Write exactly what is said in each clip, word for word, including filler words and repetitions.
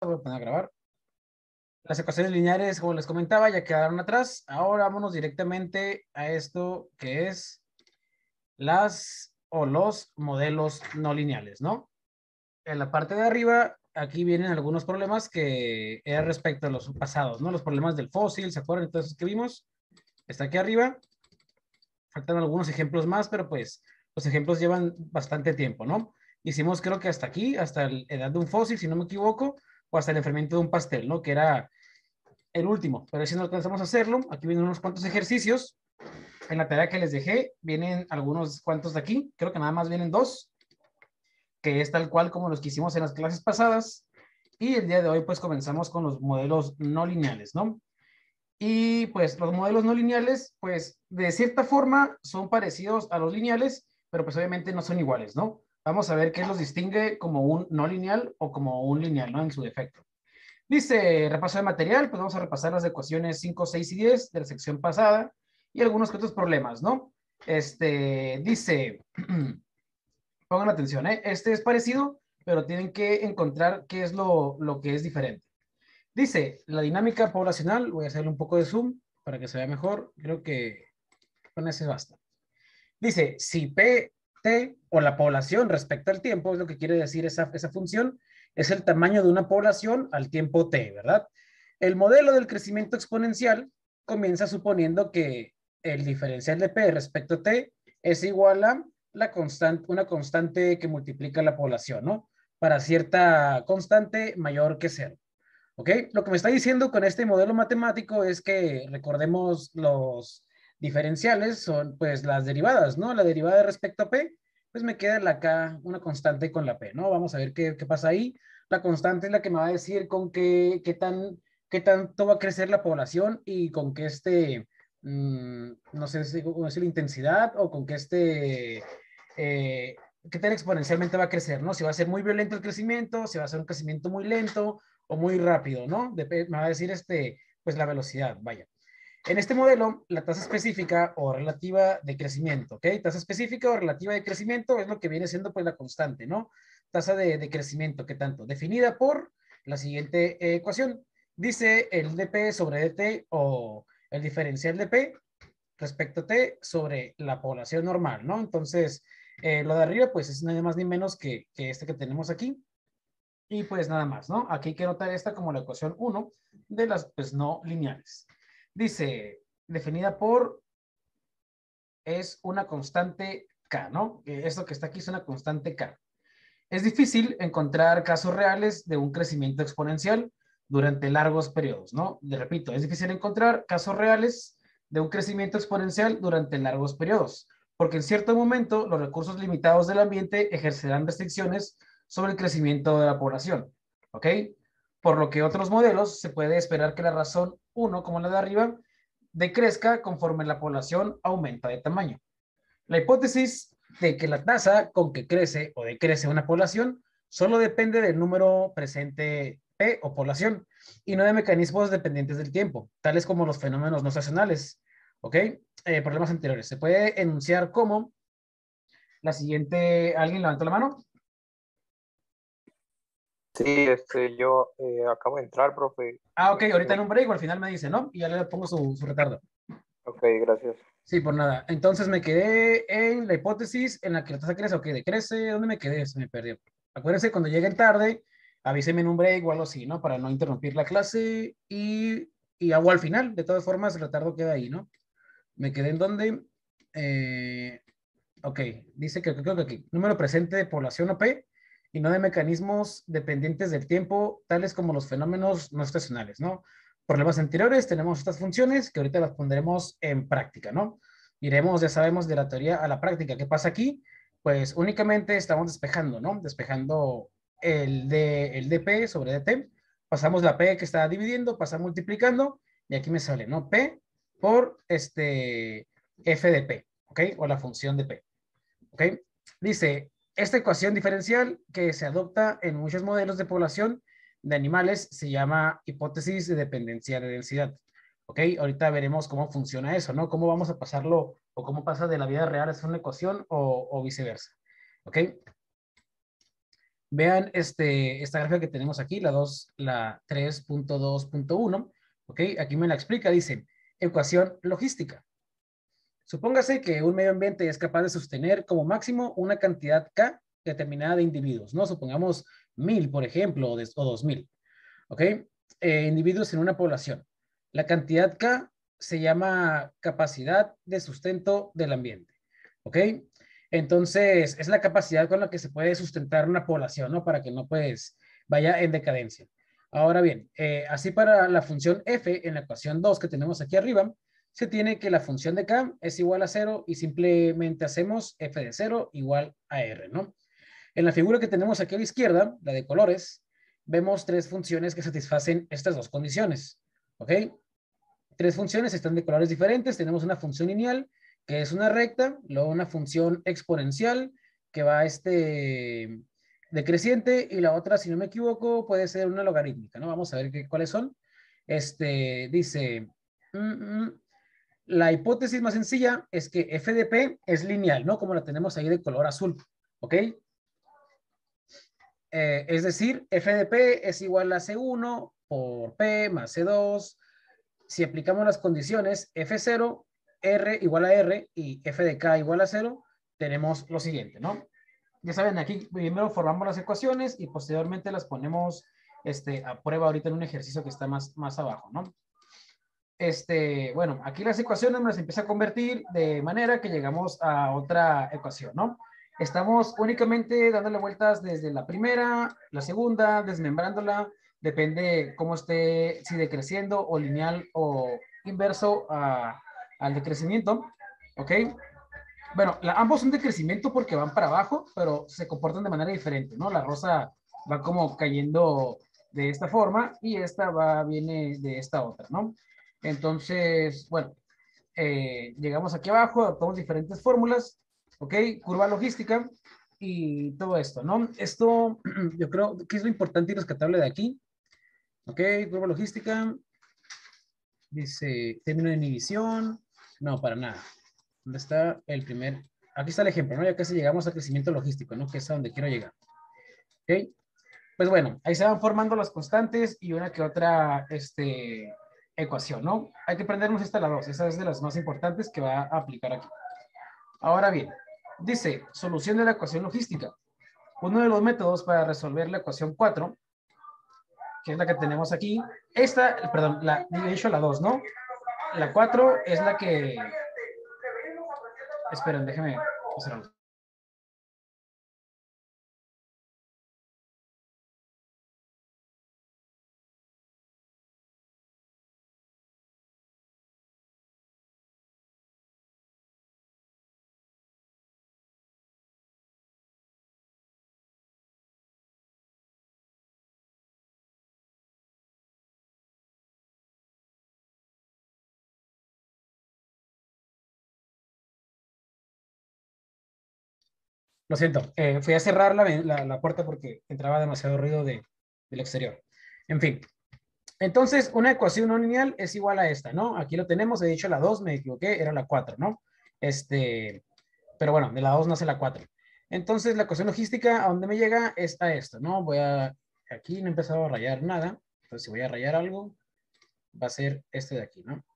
Voy a poner a grabar. Las ecuaciones lineares, como les comentaba, ya quedaron atrás. Ahora vámonos directamente a esto que es las o los modelos no lineales, ¿no? En la parte de arriba, aquí vienen algunos problemas que eran respecto a los pasados, ¿no? Los problemas del fósil, ¿se acuerdan? Entonces, ¿qué vimos? Está aquí arriba. Faltan algunos ejemplos más, pero pues los ejemplos llevan bastante tiempo, ¿no? Hicimos creo que hasta aquí, hasta la edad de un fósil, si no me equivoco, o hasta el enfriamiento de un pastel, ¿no? Que era el último, pero si no alcanzamos a hacerlo, aquí vienen unos cuantos ejercicios. En la tarea que les dejé vienen algunos cuantos de aquí, creo que nada más vienen dos, que es tal cual como los que hicimos en las clases pasadas. Y el día de hoy pues comenzamos con los modelos no lineales, ¿no? Y pues los modelos no lineales, pues de cierta forma son parecidos a los lineales, pero pues obviamente no son iguales, ¿no? Vamos a ver qué los distingue como un no lineal o como un lineal, ¿no? En su defecto. Dice, repaso de material, pues vamos a repasar las ecuaciones cinco, seis y diez de la sección pasada y algunos que otros problemas, ¿no? Este, dice, pongan atención, ¿eh? Este es parecido, pero tienen que encontrar qué es lo, lo que es diferente. Dice, la dinámica poblacional, voy a hacerle un poco de zoom para que se vea mejor, creo que con ese basta. Dice, si P, T o la población respecto al tiempo, es lo que quiere decir esa, esa función, es el tamaño de una población al tiempo T, ¿verdad? El modelo del crecimiento exponencial comienza suponiendo que el diferencial de P respecto a T es igual a la constante, una constante que multiplica la población, ¿no? Para cierta constante mayor que cero. ¿Ok? Lo que me está diciendo con este modelo matemático es que recordemos los diferenciales son pues las derivadas, ¿no? La derivada respecto a P, pues me queda la K, una constante con la P, ¿no? Vamos a ver qué, qué pasa ahí. La constante es la que me va a decir con qué, qué, tan, qué tanto va a crecer la población y con qué este, mmm, no sé si cómo decir, la intensidad o con qué este, eh, qué tan exponencialmente va a crecer, ¿no? Si va a ser muy violento el crecimiento, si va a ser un crecimiento muy lento o muy rápido, ¿no? Dep me va a decir este, pues la velocidad, vaya. En este modelo, la tasa específica o relativa de crecimiento, ¿ok? Tasa específica o relativa de crecimiento es lo que viene siendo pues la constante, ¿no? Tasa de, de crecimiento, ¿qué tanto? Definida por la siguiente eh, ecuación. Dice el dp sobre dt o el diferencial de p respecto a t sobre la población normal, ¿no? Entonces, eh, lo de arriba pues es nada más ni menos que, que este que tenemos aquí. Y pues nada más, ¿no? Aquí hay que notar esta como la ecuación uno de las pues no lineales. Dice, definida por, es una constante K, ¿no? Esto que está aquí es una constante K. Es difícil encontrar casos reales de un crecimiento exponencial durante largos periodos, ¿no? Le repito, es difícil encontrar casos reales de un crecimiento exponencial durante largos periodos, porque en cierto momento los recursos limitados del ambiente ejercerán restricciones sobre el crecimiento de la población, ¿ok? Por lo que otros modelos se puede esperar que la razón uno, como la de arriba, decrezca conforme la población aumenta de tamaño. La hipótesis de que la tasa con que crece o decrece una población solo depende del número presente P o población y no de mecanismos dependientes del tiempo, tales como los fenómenos no estacionales. ¿Ok? Eh, problemas anteriores. Se puede enunciar como la siguiente. ¿Alguien levantó la mano? Sí, este, yo eh, acabo de entrar, profe. Ah, ok, ahorita No, en un break o al final me dice, ¿no? Y ya le pongo su, su retardo. ok, gracias. Sí, por nada. Entonces me quedé en la hipótesis en la que la tasa crece o que decrece. ¿Dónde me quedé? Se me perdió. Acuérdense, cuando lleguen tarde, avísenme en un break o algo así, ¿no? Para no interrumpir la clase y, y hago al final. De todas formas, el retardo queda ahí, ¿no? Me quedé en donde. Eh, ok, dice que creo que aquí. Número presente de población O P y no de mecanismos dependientes del tiempo, tales como los fenómenos no estacionales, ¿no? Problemas anteriores, tenemos estas funciones que ahorita las pondremos en práctica, ¿no? Iremos, ya sabemos, de la teoría a la práctica. ¿Qué pasa aquí? Pues únicamente estamos despejando, ¿no? Despejando el, de, el dp sobre dt. Pasamos la p que está dividiendo, pasa multiplicando, y aquí me sale, ¿no? P por este f de p, ¿ok? O la función de p, ¿ok? Dice, esta ecuación diferencial que se adopta en muchos modelos de población de animales se llama hipótesis de dependencia de densidad. ¿Ok? Ahorita veremos cómo funciona eso, ¿no? Cómo vamos a pasarlo o cómo pasa de la vida real a una ecuación o, o viceversa. ¿Ok? Vean este, esta gráfica que tenemos aquí, la dos, la tres punto dos punto uno, ¿ok? Aquí me la explica, dice, ecuación logística. Supóngase que un medio ambiente es capaz de sostener como máximo una cantidad K determinada de individuos, ¿no? Supongamos mil, por ejemplo, o, de, o dos mil, ¿ok? Eh, individuos en una población. La cantidad K se llama capacidad de sustento del ambiente, ¿ok? Entonces, es la capacidad con la que se puede sustentar una población, ¿no? Para que no, pues, vaya en decadencia. Ahora bien, eh, así para la función f en la ecuación dos que tenemos aquí arriba, se tiene que la función de K es igual a cero y simplemente hacemos f de cero igual a r, ¿no? En la figura que tenemos aquí a la izquierda, la de colores, vemos tres funciones que satisfacen estas dos condiciones, ¿ok? Tres funciones están de colores diferentes. Tenemos una función lineal, que es una recta, luego una función exponencial, que va este decreciente, y la otra, si no me equivoco, puede ser una logarítmica, ¿no? Vamos a ver qué, cuáles son. Este dice, mm, mm, la hipótesis más sencilla es que f de p es lineal, ¿no? Como la tenemos ahí de color azul, ¿ok? Eh, es decir, f de p es igual a c uno por p más c dos. Si aplicamos las condiciones f cero, r igual a r y f de k igual a cero, tenemos lo siguiente, ¿no? Ya saben, aquí primero formamos las ecuaciones y posteriormente las ponemos este, a prueba ahorita en un ejercicio que está más, más abajo, ¿no? Este, bueno, aquí las ecuaciones nos empieza a convertir de manera que llegamos a otra ecuación, ¿no? Estamos únicamente dándole vueltas desde la primera, la segunda, desmembrándola, depende cómo esté, si decreciendo o lineal o inverso a, al decrecimiento, ¿ok? Bueno, la, ambos son de crecimiento porque van para abajo, pero se comportan de manera diferente, ¿no? La rosa va como cayendo de esta forma y esta va, viene de esta otra, ¿no? Entonces, bueno, eh, llegamos aquí abajo, adoptamos diferentes fórmulas, ¿ok? Curva logística y todo esto, ¿no? Esto, yo creo que es lo importante y rescatable de aquí, ¿ok? Curva logística, dice término de inhibición, no, para nada. ¿Dónde está el primer? Aquí está el ejemplo, ¿no? Ya casi llegamos al crecimiento logístico, ¿no? Que es a donde quiero llegar, ¿ok? Pues bueno, ahí se van formando las constantes y una que otra, este, ecuación, ¿no? Hay que aprendernos esta la dos, esa es de las más importantes que va a aplicar aquí. Ahora bien, dice, solución de la ecuación logística. Uno de los métodos para resolver la ecuación cuatro, que es la que tenemos aquí, esta, perdón, la, de hecho la dos, ¿no? La cuatro es la que... Esperen, déjenme hacer algo. Lo siento, eh, fui a cerrar la, la, la, puerta porque entraba demasiado ruido de, del exterior. En fin, entonces una ecuación no lineal es igual a esta, ¿no? Aquí lo tenemos, he dicho la dos, me equivoqué, era la cuatro, ¿no? Este, pero bueno, de la dos nace la cuatro. Entonces la ecuación logística a donde me llega es a esto, ¿no? Voy a, aquí no he empezado a rayar nada, entonces si voy a rayar algo, va a ser este de aquí, ¿no?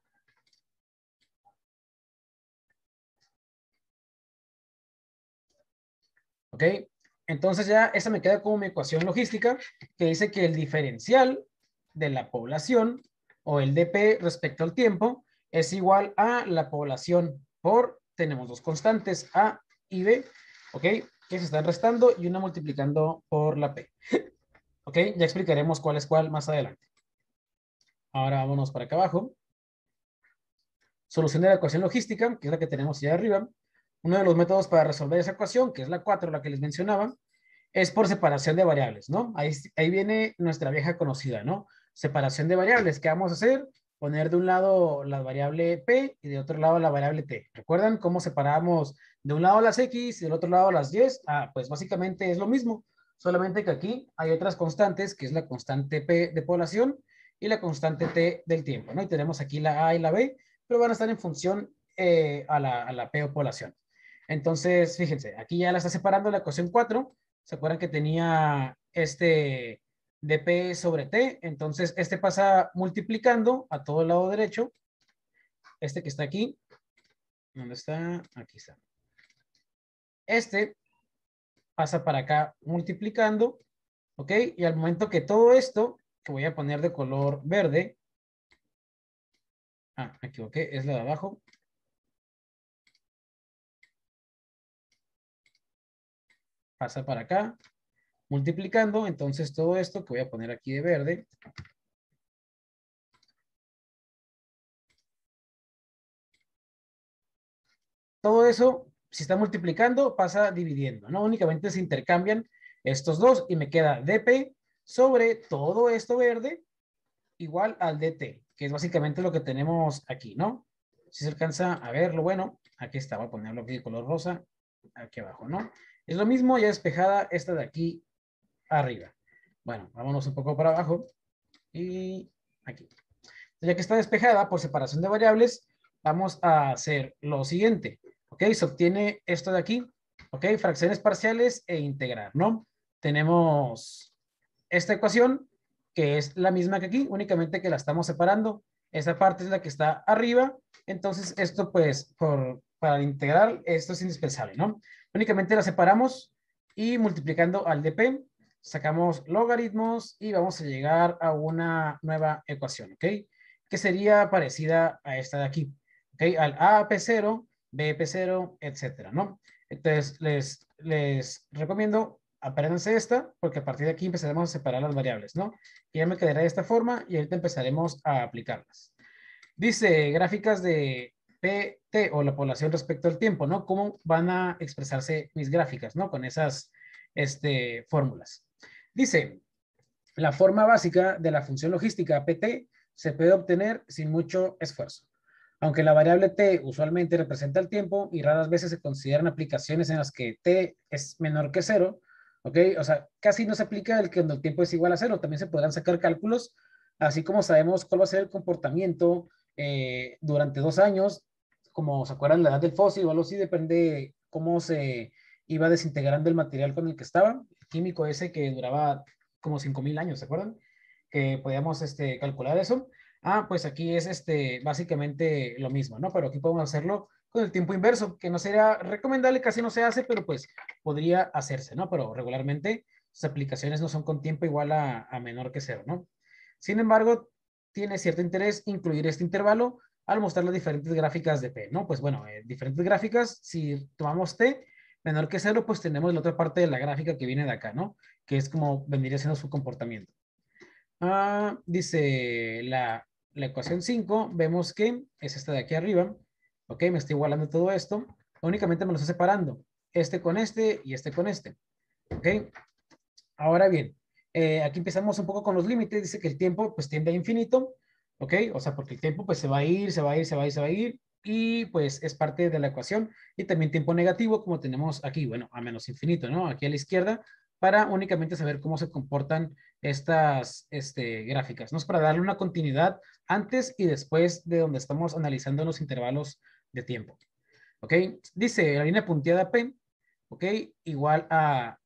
¿Ok? Entonces ya esa me queda como mi ecuación logística que dice que el diferencial de la población o el D P respecto al tiempo es igual a la población por, tenemos dos constantes A y B, ¿ok? Que se están restando y una multiplicando por la P. ¿Ok? Ya explicaremos cuál es cuál más adelante. Ahora vámonos para acá abajo. Solución de la ecuación logística, que es la que tenemos allá arriba. Uno de los métodos para resolver esa ecuación, que es la cuatro, la que les mencionaba, es por separación de variables, ¿no? Ahí, ahí viene nuestra vieja conocida, ¿no? Separación de variables. ¿Qué vamos a hacer? Poner de un lado la variable P y de otro lado la variable T. ¿Recuerdan cómo separamos de un lado las X y del otro lado las Y? Ah, pues básicamente es lo mismo, solamente que aquí hay otras constantes, que es la constante P de población y la constante T del tiempo, ¿no? Y tenemos aquí la A y la B, pero van a estar en función eh, a, la, a la P o población. Entonces, fíjense, aquí ya la está separando la ecuación cuatro, ¿Se acuerdan que tenía este dp sobre t? Entonces, este pasa multiplicando a todo el lado derecho. Este que está aquí. ¿Dónde está? Aquí está. Este pasa para acá multiplicando, ¿ok? Y al momento que todo esto, que voy a poner de color verde, ah, me equivoqué, es la de abajo. Pasa para acá, multiplicando, entonces todo esto que voy a poner aquí de verde, todo eso, si está multiplicando, pasa dividiendo, ¿no? Únicamente se intercambian estos dos y me queda dp sobre todo esto verde igual al dt, que es básicamente lo que tenemos aquí, ¿no? Si se alcanza a verlo, bueno, aquí está, voy a ponerlo aquí de color rosa, aquí abajo, ¿no? Es lo mismo ya despejada esta de aquí arriba. Bueno, vámonos un poco para abajo y aquí. Ya que está despejada por separación de variables, vamos a hacer lo siguiente, ¿ok? Se obtiene esto de aquí, ¿ok? Fracciones parciales e integrar, ¿no? Tenemos esta ecuación, que es la misma que aquí, únicamente que la estamos separando. Esta parte es la que está arriba, entonces esto pues por, para integrar esto es indispensable, ¿no? Únicamente la separamos y multiplicando al dp, sacamos logaritmos y vamos a llegar a una nueva ecuación, ¿ok? Que sería parecida a esta de aquí, ¿ok? Al A P cero, B P cero, etcétera, ¿no? Entonces les, les recomiendo apréndanse esta, porque a partir de aquí empezaremos a separar las variables, ¿no? Y ya me quedará de esta forma y ahorita empezaremos a aplicarlas. Dice gráficas de P T o la población respecto al tiempo, ¿no? ¿Cómo van a expresarse mis gráficas, ¿no? Con esas este, fórmulas. Dice, la forma básica de la función logística P T se puede obtener sin mucho esfuerzo. Aunque la variable t usualmente representa el tiempo y raras veces se consideran aplicaciones en las que t es menor que cero, ¿ok? O sea, casi no se aplica el que cuando el tiempo es igual a cero. También se podrán sacar cálculos, así como sabemos cuál va a ser el comportamiento eh, durante dos años, como se acuerdan la edad del fósil o algo así, depende cómo se iba desintegrando el material con el que estaba. El químico ese que duraba como cinco mil años, ¿se acuerdan? Que podíamos este, calcular eso. Ah, pues aquí es este, básicamente lo mismo, ¿no? Pero aquí podemos hacerlo con el tiempo inverso, que no sería recomendable, casi no se hace, pero pues podría hacerse, ¿no? Pero regularmente sus aplicaciones no son con tiempo igual a, a menor que cero, ¿no? Sin embargo, tiene cierto interés incluir este intervalo al mostrar las diferentes gráficas de P, ¿no? Pues bueno, eh, diferentes gráficas, si tomamos T menor que cero, pues tenemos la otra parte de la gráfica que viene de acá, ¿no? Que es como vendría siendo su comportamiento. Ah, dice la, la ecuación cinco, vemos que es esta de aquí arriba. Ok, me estoy igualando todo esto. Únicamente me lo estoy separando. Este con este y este con este. Ok, ahora bien, eh, aquí empezamos un poco con los límites. Dice que el tiempo pues tiende a infinito. Ok, o sea, porque el tiempo pues se va a ir, se va a ir, se va a ir, se va a ir. Y pues es parte de la ecuación. Y también tiempo negativo como tenemos aquí, bueno, a menos infinito, ¿no? Aquí a la izquierda, para únicamente saber cómo se comportan estas este, gráficas, ¿no? Es para darle una continuidad antes y después de donde estamos analizando los intervalos de tiempo. ¿Ok? Dice la línea punteada P, ¿ok? Igual a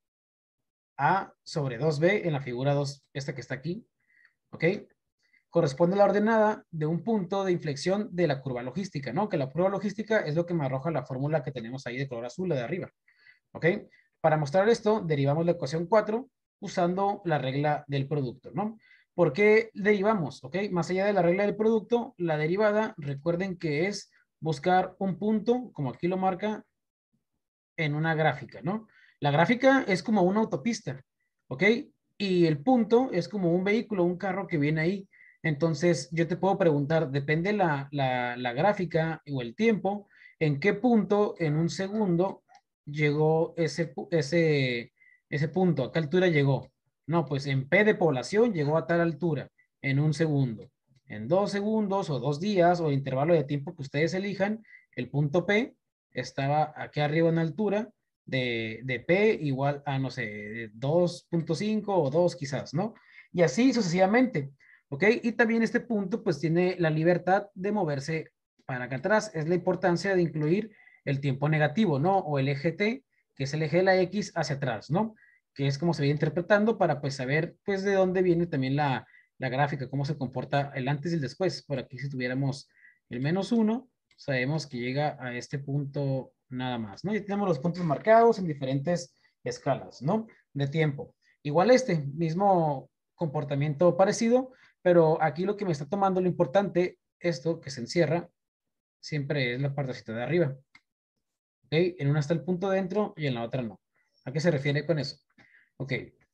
A sobre dos B en la figura dos, esta que está aquí, ¿ok? Corresponde a la ordenada de un punto de inflexión de la curva logística, ¿no? Que la curva logística es lo que me arroja la fórmula que tenemos ahí de color azul, la de arriba, ¿ok? Para mostrar esto, derivamos la ecuación cuatro usando la regla del producto, ¿no? ¿Por qué derivamos? ¿Ok? Más allá de la regla del producto, la derivada, recuerden que es buscar un punto, como aquí lo marca, en una gráfica, ¿no? La gráfica es como una autopista, ¿ok? Y el punto es como un vehículo, un carro que viene ahí. Entonces, yo te puedo preguntar, depende la, la, la gráfica o el tiempo, en qué punto en un segundo llegó ese, ese, ese punto, a qué altura llegó. No, pues en P de población llegó a tal altura en un segundo. En dos segundos o dos días o intervalo de tiempo que ustedes elijan, el punto P estaba aquí arriba en altura de, de P igual a, no sé, dos punto cinco o dos quizás, ¿no? Y así sucesivamente, ¿ok? Y también este punto pues tiene la libertad de moverse para acá atrás. Es la importancia de incluir el tiempo negativo, ¿no? O el eje T, que es el eje de la X hacia atrás, ¿no? que es como se va interpretando para pues saber pues de dónde viene también la, la gráfica, cómo se comporta el antes y el después. Por aquí si tuviéramos el menos uno, sabemos que llega a este punto nada más, ¿no? Y tenemos los puntos marcados en diferentes escalas, ¿no? De tiempo. Igual este mismo comportamiento parecido, pero aquí lo que me está tomando lo importante, esto que se encierra, siempre es la partecita de arriba. ¿Ok? En una está el punto dentro y en la otra no. ¿A qué se refiere con eso? Ok.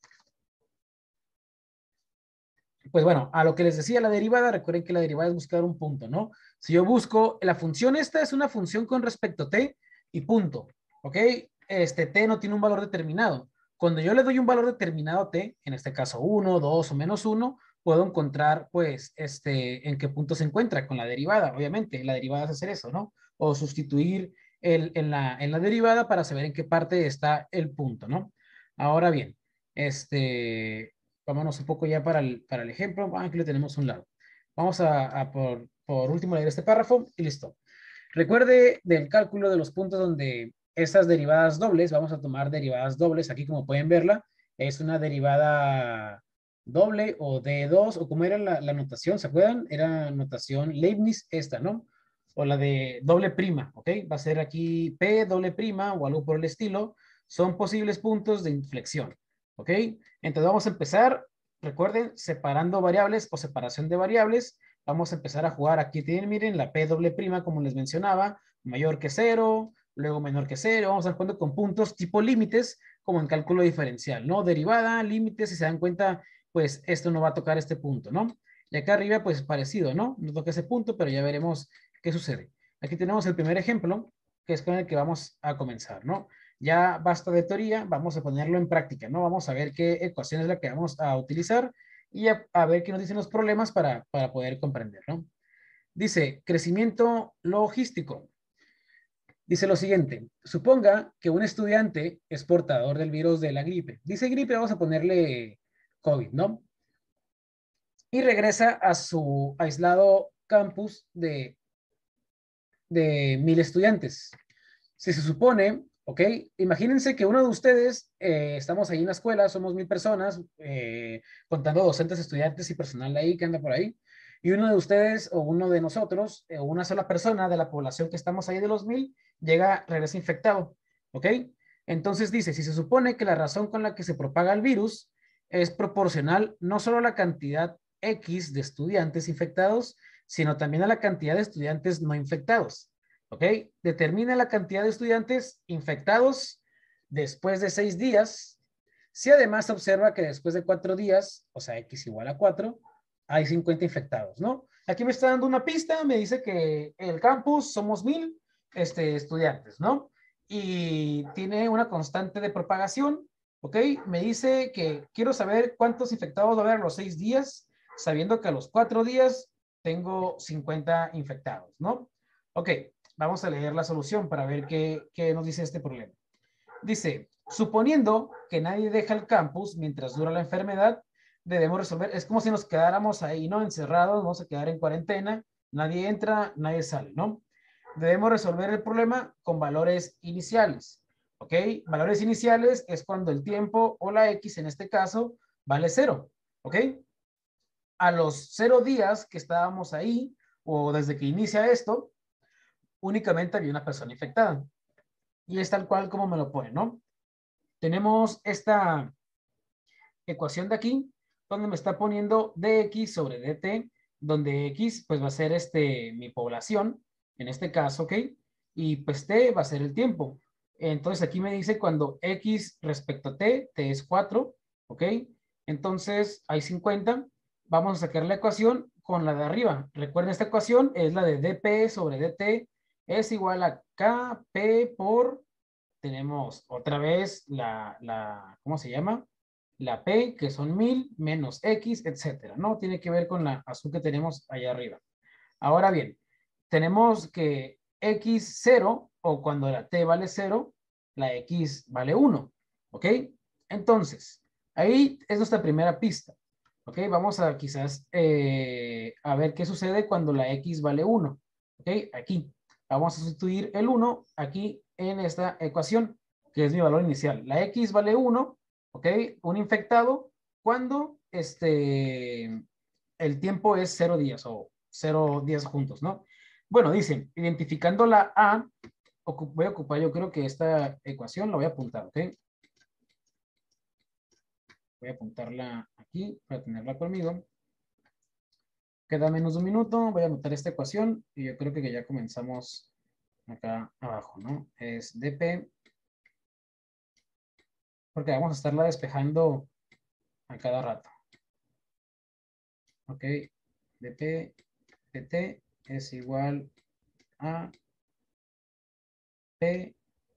Pues bueno, a lo que les decía la derivada, recuerden que la derivada es buscar un punto, ¿no? Si yo busco, la función esta es una función con respecto a t y punto, ¿ok? Este t no tiene un valor determinado. Cuando yo le doy un valor determinado a t, en este caso uno, dos o menos uno, puedo encontrar, pues, este, en qué punto se encuentra con la derivada, obviamente. La derivada es hacer eso, ¿no? O sustituir el, en, la, en la derivada para saber en qué parte está el punto, ¿no? Ahora bien, este, vámonos un poco ya para el, para el ejemplo. Ah, aquí lo tenemos a un lado. Vamos a, a por, por último leer este párrafo y listo. Recuerde del cálculo de los puntos donde estas derivadas dobles, vamos a tomar derivadas dobles, aquí como pueden verla, es una derivada doble o de dos, o como era la, la notación, ¿se acuerdan? Era notación Leibniz esta, ¿no? O la de doble prima, ¿ok? Va a ser aquí P doble prima o algo por el estilo. Son posibles puntos de inflexión, ¿ok? Entonces vamos a empezar, recuerden, separando variables o separación de variables. Vamos a empezar a jugar. Aquí tienen, miren, la P doble prima, como les mencionaba, mayor que cero, luego menor que cero. Vamos a estar jugando con puntos tipo límites, como en cálculo diferencial, ¿no? Derivada, límites, si se dan cuenta, pues esto no va a tocar este punto, ¿no? Y acá arriba, pues parecido, ¿no? No toca ese punto, pero ya veremos qué sucede. Aquí tenemos el primer ejemplo, que es con el que vamos a comenzar, ¿no? Ya basta de teoría, vamos a ponerlo en práctica, ¿no? Vamos a ver qué ecuación es la que vamos a utilizar y a, a ver qué nos dicen los problemas para, para poder comprender, ¿no? Dice, crecimiento logístico. Dice lo siguiente, suponga que un estudiante es portador del virus de la gripe. Dice gripe, vamos a ponerle COVID, ¿no? Y regresa a su aislado campus de, de mil estudiantes. Si se supone, ok, imagínense que uno de ustedes, eh, estamos ahí en la escuela, somos mil personas, eh, contando docentes, estudiantes y personal ahí que anda por ahí, y uno de ustedes o uno de nosotros, eh, una sola persona de la población que estamos ahí de los mil, llega, regresa infectado, ok. Entonces dice, si se supone que la razón con la que se propaga el virus es proporcional no solo a la cantidad X de estudiantes infectados, sino también a la cantidad de estudiantes no infectados. ¿Ok? Determina la cantidad de estudiantes infectados después de seis días. Si además se observa que después de cuatro días, o sea, X igual a cuatro, hay cincuenta infectados, ¿no? Aquí me está dando una pista, me dice que el campus somos mil este, estudiantes, ¿no? Y tiene una constante de propagación, ¿ok? Me dice que quiero saber cuántos infectados va a haber a los seis días, sabiendo que a los cuatro días tengo cincuenta infectados, ¿no? Ok, vamos a leer la solución para ver qué, qué nos dice este problema. Dice, suponiendo que nadie deja el campus mientras dura la enfermedad, debemos resolver, es como si nos quedáramos ahí, ¿no? Encerrados, vamos a quedar en cuarentena, nadie entra, nadie sale, ¿no? Debemos resolver el problema con valores iniciales, ¿ok? Valores iniciales es cuando el tiempo o la X en este caso vale cero, ¿ok? A los cero días que estábamos ahí o desde que inicia esto, únicamente había una persona infectada. Y es tal cual como me lo pone, ¿no? Tenemos esta ecuación de aquí, donde me está poniendo dx sobre dt, donde x pues va a ser este, mi población, en este caso, ¿ok? Y pues t va a ser el tiempo. Entonces aquí me dice cuando x respecto a t, t es cuatro, ¿ok? Entonces hay cincuenta. Vamos a sacar la ecuación con la de arriba. Recuerden, esta ecuación es la de dp sobre dt es igual a kp por, tenemos otra vez la, la, ¿cómo se llama? La P, que son mil, menos X, etcétera, ¿no? Tiene que ver con la azul que tenemos allá arriba. Ahora bien, tenemos que X cero, o cuando la T vale cero, la X vale uno, ¿ok? Entonces, ahí es nuestra primera pista, ¿ok? Vamos a quizás eh, a ver qué sucede cuando la X vale uno, ¿ok? Aquí. Vamos a sustituir el uno aquí en esta ecuación, que es mi valor inicial. La X vale uno, ¿ok? Un infectado cuando este, el tiempo es cero días o cero días juntos, ¿no? Bueno, dice, identificando la A, voy a ocupar yo creo que esta ecuación la voy a apuntar, ¿ok? Voy a apuntarla aquí para tenerla conmigo. Queda menos de un minuto, voy a anotar esta ecuación y yo creo que ya comenzamos acá abajo, ¿no? Es dp, porque vamos a estarla despejando a cada rato. Ok, dp dt es igual a p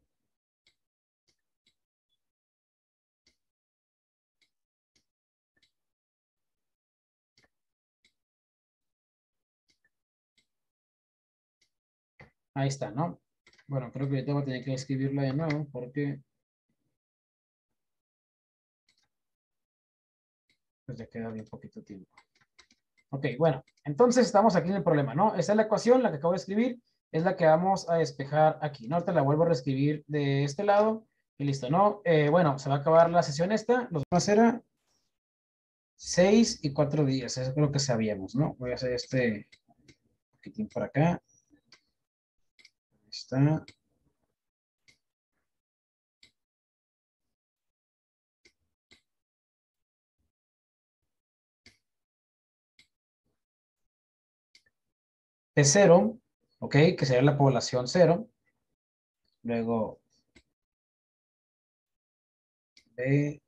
ahí está, ¿no? Bueno, creo que ahorita voy a tener que escribirla de nuevo porque pues ya queda bien poquito tiempo. Ok, bueno, entonces estamos aquí en el problema, ¿no? Esta es la ecuación, la que acabo de escribir, es la que vamos a despejar aquí, ¿no? Ahorita la vuelvo a reescribir de este lado y listo, ¿no? Eh, bueno, se va a acabar la sesión esta, los demás era seis y cuatro días, eso es lo que sabíamos, ¿no? Voy a hacer este poquitín por acá. Ahí está. P cero, ¿ok? Que sería la población cero. Luego B,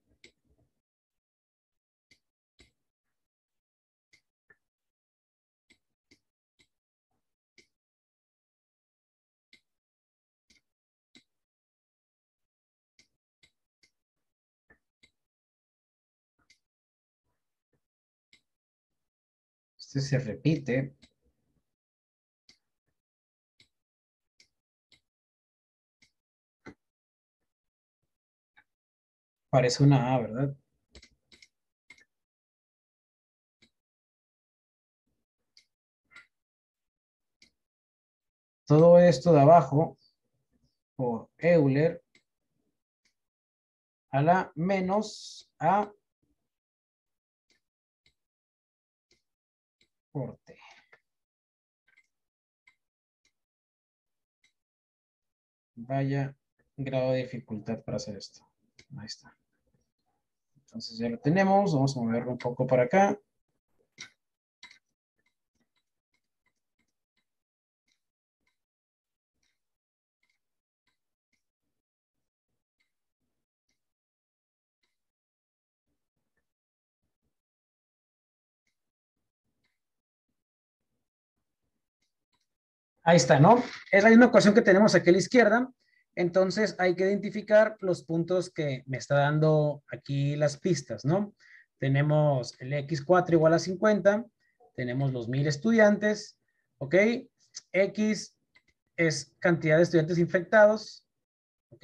este se repite. Parece una A, ¿verdad? Todo esto de abajo por Euler a la menos A por T. Vaya grado de dificultad para hacer esto. Ahí está. Entonces ya lo tenemos. Vamos a moverlo un poco para acá. Ahí está, ¿no? Es la misma ecuación que tenemos aquí a la izquierda. Entonces hay que identificar los puntos que me está dando aquí las pistas, ¿no? Tenemos el equis cuatro igual a cincuenta. Tenemos los mil estudiantes, ¿ok? X es cantidad de estudiantes infectados, ¿ok?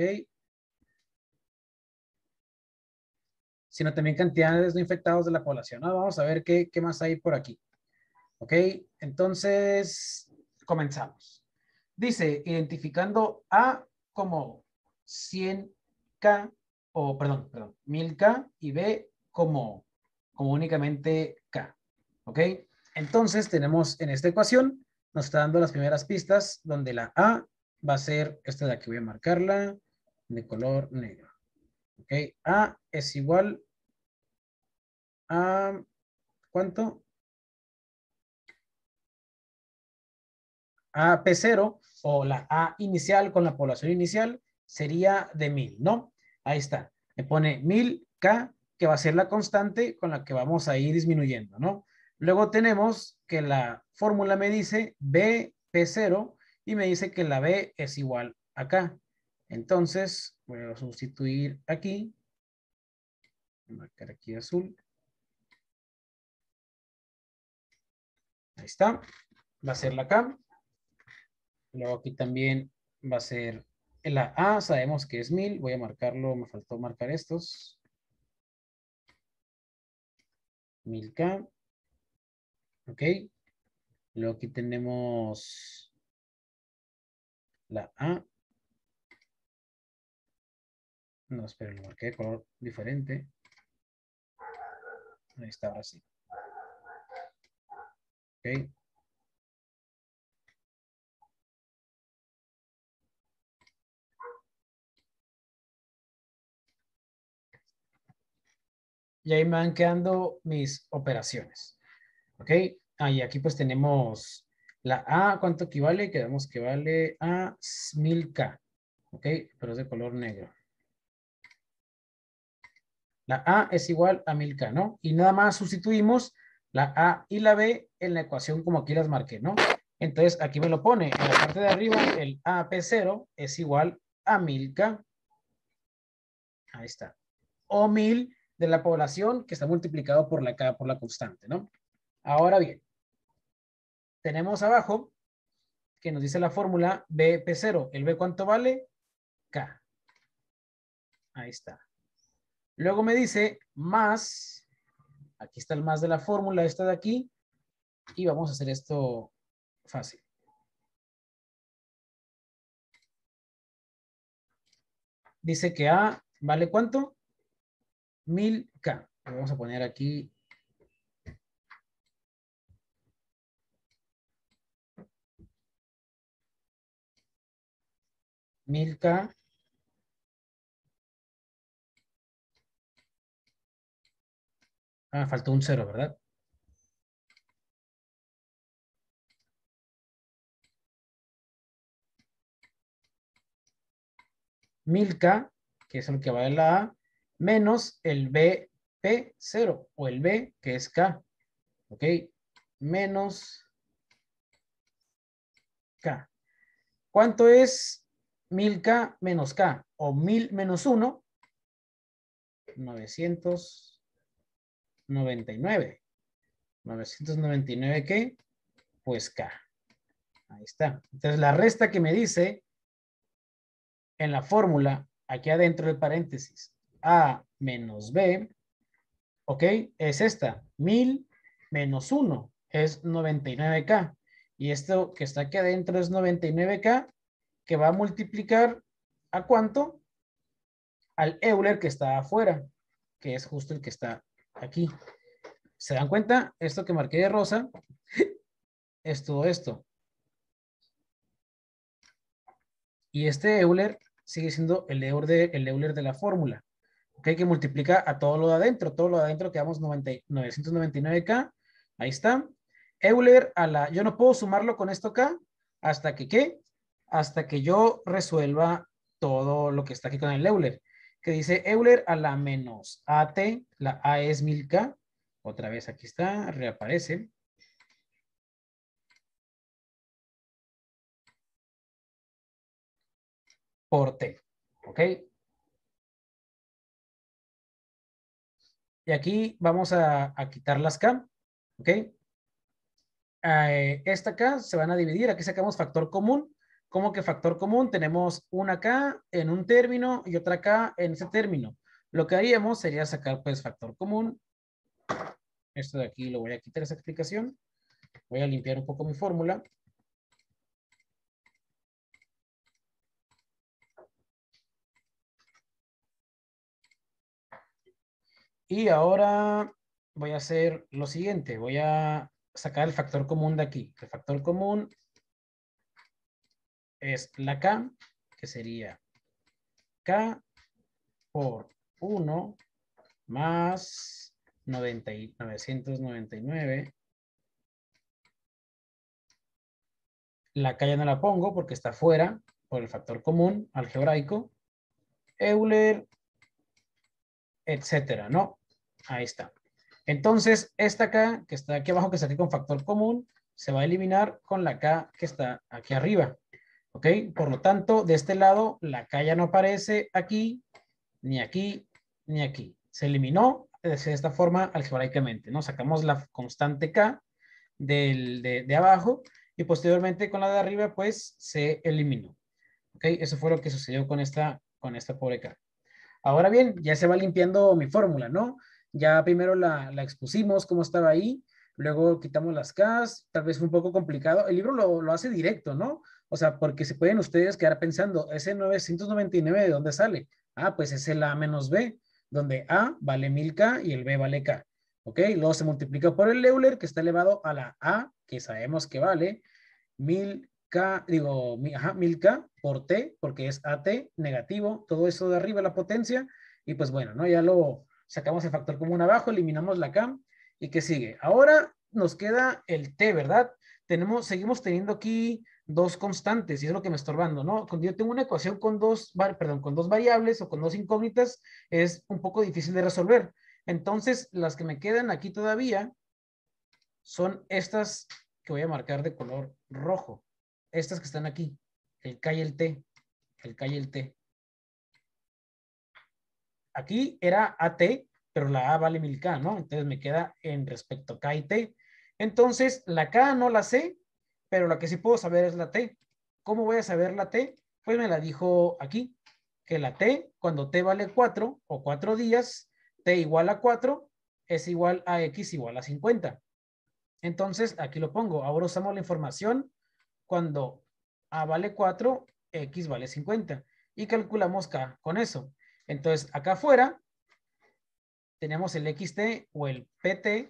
Sino también cantidades no infectados de la población, ¿no? Vamos a ver qué, qué más hay por aquí, ¿ok? Entonces, comenzamos. Dice, identificando A como cien K, o perdón, perdón, mil K y B como, como únicamente K. ¿Ok? Entonces tenemos en esta ecuación, nos está dando las primeras pistas donde la A va a ser esta de aquí, voy a marcarla de color negro. ¿Ok? A es igual a, ¿cuánto? A P cero o la A inicial con la población inicial sería de mil, ¿no? Ahí está. Me pone mil K, que va a ser la constante con la que vamos a ir disminuyendo, ¿no? Luego tenemos que la fórmula me dice B P cero y me dice que la B es igual a K. Entonces, voy a sustituir aquí. Voy a marcar aquí azul. Ahí está. Va a ser la K. Luego aquí también va a ser la A, sabemos que es mil. Voy a marcarlo, me faltó marcar estos. mil K. Ok. Luego aquí tenemos la A. No, espera, lo marqué de color diferente. Ahí está, ahora sí. Ok. Y ahí me van quedando mis operaciones. Ok. Ah, y aquí pues tenemos la A, ¿cuánto equivale? Quedamos que vale a mil K. Ok, pero es de color negro. La A es igual a mil K, ¿no? Y nada más sustituimos la A y la B en la ecuación como aquí las marqué, ¿no? Entonces aquí me lo pone en la parte de arriba, el A P cero es igual a mil K. Ahí está. O mil de la población que está multiplicado por la K, por la constante, ¿no? Ahora bien, tenemos abajo que nos dice la fórmula B P cero. ¿El B cuánto vale? K. Ahí está. Luego me dice más, aquí está el más de la fórmula, esta de aquí, y vamos a hacer esto fácil. Dice que A vale ¿cuánto? mil K. Vamos a poner aquí mil K. Ah, faltó un cero, ¿verdad? mil K, que es lo que vale la A, menos el B P cero, o el B, que es K. ¿Ok? Menos K. ¿Cuánto es mil K menos K? O mil menos uno, novecientos noventa y nueve. novecientos noventa y nueve, ¿qué? Pues K. Ahí está. Entonces la resta que me dice en la fórmula, aquí adentro del paréntesis, A menos B, ¿ok? Es esta, mil menos uno, es noventa y nueve K. Y esto que está aquí adentro es noventa y nueve K, que va a multiplicar ¿a cuánto? Al Euler que está afuera, que es justo el que está aquí. ¿Se dan cuenta? Esto que marqué de rosa es todo esto. Y este Euler sigue siendo el Euler de, el Euler de la fórmula. ¿Ok? Que multiplica a todo lo de adentro. Todo lo de adentro quedamos novecientos noventa y nueve K. Ahí está. Euler a la... Yo no puedo sumarlo con esto acá hasta que ¿qué? Hasta que yo resuelva todo lo que está aquí con el Euler. Que dice Euler a la menos A T. La A es mil K. Otra vez aquí está. Reaparece. Por T. ¿Ok? Y aquí vamos a, a quitar las K. ¿Ok? Eh, esta K se van a dividir. Aquí sacamos factor común. ¿Cómo que factor común? Tenemos una K en un término y otra K en ese término. Lo que haríamos sería sacar pues factor común. Esto de aquí lo voy a quitar esa explicación. Voy a limpiar un poco mi fórmula. Y ahora voy a hacer lo siguiente. Voy a sacar el factor común de aquí. El factor común es la K, que sería K por uno más noventa y, novecientos noventa y nueve. La K ya no la pongo porque está fuera por el factor común algebraico. Euler, etcétera, ¿no? Ahí está. Entonces, esta K que está aquí abajo, que está aquí con factor común, se va a eliminar con la K que está aquí arriba. ¿Ok? Por lo tanto, de este lado, la K ya no aparece aquí, ni aquí, ni aquí. Se eliminó de esta forma algebraicamente, ¿no? Sacamos la constante K del, de, de abajo y posteriormente con la de arriba, pues, se eliminó. ¿Ok? Eso fue lo que sucedió con esta, con esta pobre K. Ahora bien, ya se va limpiando mi fórmula, ¿no? Ya primero la, la expusimos cómo estaba ahí, luego quitamos las Ks, tal vez fue un poco complicado. El libro lo, lo hace directo, ¿no? O sea, porque se pueden ustedes quedar pensando, ese novecientos noventa y nueve, ¿de dónde sale? Ah, pues es el A menos B, donde A vale mil K y el B vale K. ¿Ok? Luego se multiplica por el Euler, que está elevado a la A, que sabemos que vale mil K, digo, mi, ajá, mil K por T, porque es A T negativo, todo eso de arriba la potencia, y pues bueno, ¿no? Ya lo sacamos el factor común abajo, eliminamos la K, ¿y qué sigue? Ahora nos queda el T, ¿verdad? Tenemos, seguimos teniendo aquí dos constantes, y es lo que me está estorbando, ¿no? Cuando yo tengo una ecuación con dos, perdón, con dos variables o con dos incógnitas, es un poco difícil de resolver. Entonces, las que me quedan aquí todavía son estas que voy a marcar de color rojo. Estas que están aquí, el K y el T, el K y el T. Aquí era A T, pero la A vale mil K, ¿no? Entonces me queda en respecto a K y T. Entonces, la K no la sé, pero la que sí puedo saber es la T. ¿Cómo voy a saber la T? Pues me la dijo aquí, que la T, cuando T vale cuatro o cuatro días, T igual a cuatro, es igual a X igual a cincuenta. Entonces, aquí lo pongo. Ahora usamos la información cuando A vale cuatro, X vale cincuenta. Y calculamos K con eso. Entonces, acá afuera tenemos el X T o el P T.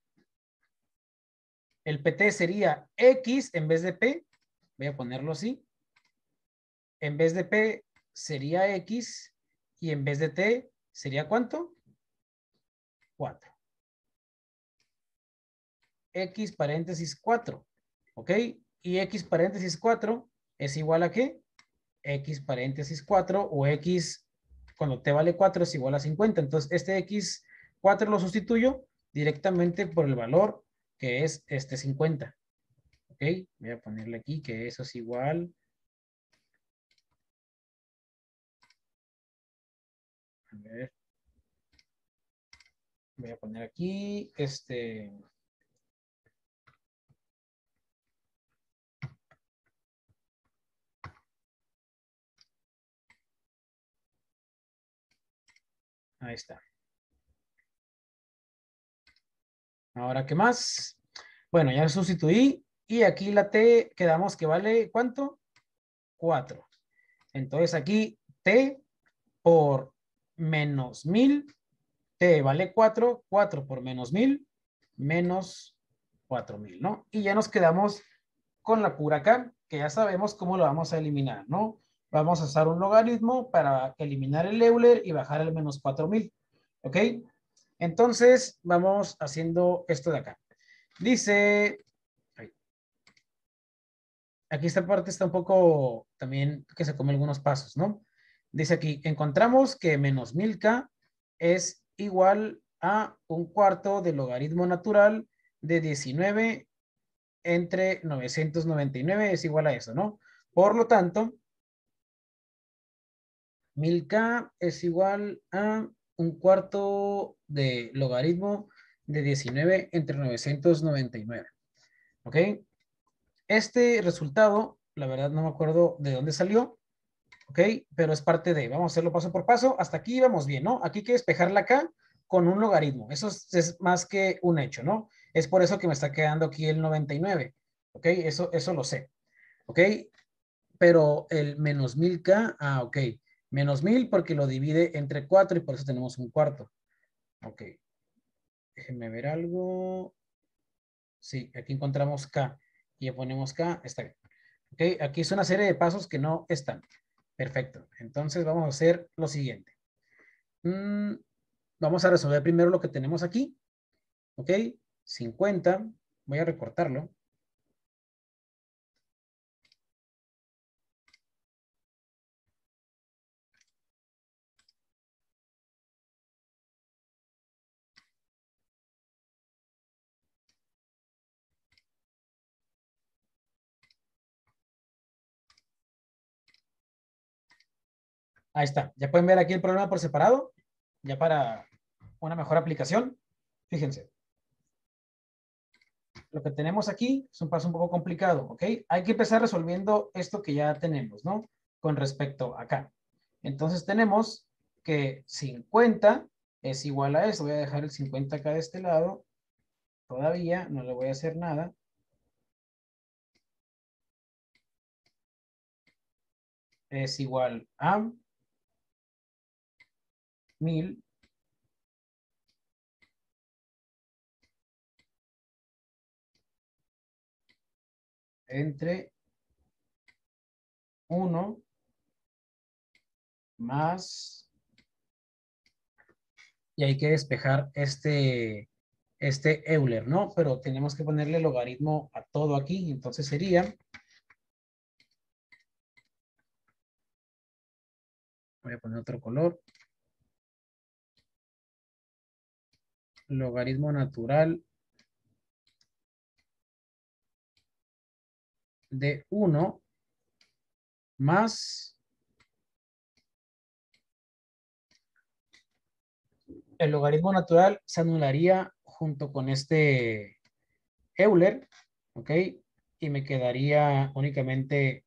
El P T sería X en vez de P. Voy a ponerlo así. En vez de P sería X. Y en vez de T sería ¿cuánto? cuatro. X paréntesis cuatro. ¿Ok? Y X paréntesis cuatro es igual a ¿qué? X paréntesis cuatro o X cuando T vale cuatro es igual a cincuenta. Entonces, este X cuatro lo sustituyo directamente por el valor que es este cincuenta. ¿Ok? Voy a ponerle aquí que eso es igual. A ver. Voy a poner aquí este... Ahí está. Ahora, ¿qué más? Bueno, ya sustituí y aquí la T quedamos que vale ¿cuánto? cuatro. Entonces aquí T por menos mil, T vale cuatro, cuatro por menos mil, menos cuatro mil, ¿no? Y ya nos quedamos con la pura K, que ya sabemos cómo lo vamos a eliminar, ¿no? Vamos a usar un logaritmo para eliminar el Euler y bajar el menos cuatro mil, ¿ok? Entonces, vamos haciendo esto de acá. Dice, aquí esta parte está un poco también que se come algunos pasos, ¿no? Dice aquí, encontramos que menos mil K es igual a un cuarto del logaritmo natural de diecinueve entre novecientos noventa y nueve es igual a eso, ¿no? Por lo tanto, mil K es igual a un cuarto de logaritmo de diecinueve entre novecientos noventa y nueve. ¿Ok? Este resultado, la verdad no me acuerdo de dónde salió, ¿ok? Pero es parte de, vamos a hacerlo paso por paso. Hasta aquí vamos bien, ¿no? Aquí hay que despejarla acá con un logaritmo. Eso es, es más que un hecho, ¿no? Es por eso que me está quedando aquí el noventa y nueve, ¿ok? Eso, eso lo sé, ¿ok? Pero el menos mil K, ah, ok. Menos mil porque lo divide entre cuatro y por eso tenemos un cuarto. Ok. Déjenme ver algo. Sí, aquí encontramos K. Y ya ponemos K, está bien. Ok, aquí es una serie de pasos que no están. Perfecto. Entonces vamos a hacer lo siguiente. Mm, vamos a resolver primero lo que tenemos aquí. Ok, cincuenta. Voy a recortarlo. Ahí está. Ya pueden ver aquí el problema por separado. Ya para una mejor aplicación. Fíjense. Lo que tenemos aquí es un paso un poco complicado, ¿ok? Hay que empezar resolviendo esto que ya tenemos, ¿no? Con respecto a acá. Entonces tenemos que cincuenta es igual a eso. Voy a dejar el cincuenta acá de este lado. Todavía no le voy a hacer nada. Es igual a mil entre uno más, y hay que despejar este, este Euler, ¿no? Pero tenemos que ponerle logaritmo a todo aquí, entonces sería, voy a poner otro color, logaritmo natural de uno más el logaritmo natural se anularía junto con este Euler, ¿ok? Y me quedaría únicamente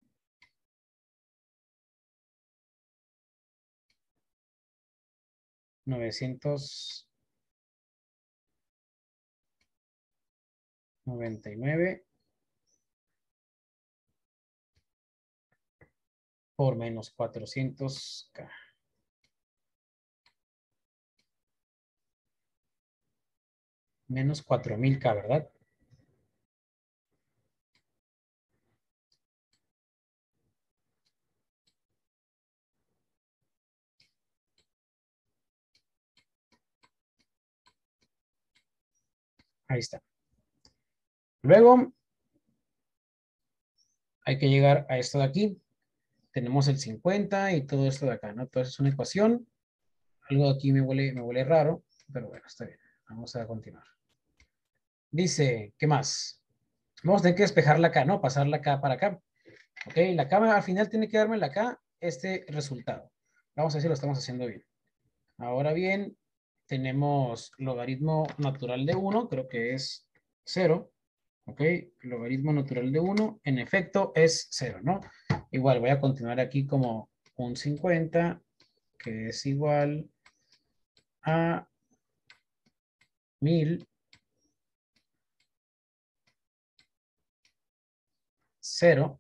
novecientos noventa y nueve por menos cuatrocientos K. Menos cuatro mil K, ¿verdad? Ahí está. Luego hay que llegar a esto de aquí. Tenemos el cincuenta y todo esto de acá, ¿no? Entonces es una ecuación. Algo de aquí me huele, me huele raro, pero bueno, está bien. Vamos a continuar. Dice, ¿qué más? Vamos a tener que despejarla acá, ¿no? Pasarla acá para acá. Ok, la K al final tiene que darme la K este resultado. Vamos a ver si lo estamos haciendo bien. Ahora bien, tenemos logaritmo natural de uno, creo que es cero. Ok, logaritmo natural de uno, en efecto es cero, ¿no? Igual voy a continuar aquí como un cincuenta, que es igual a mil, cero,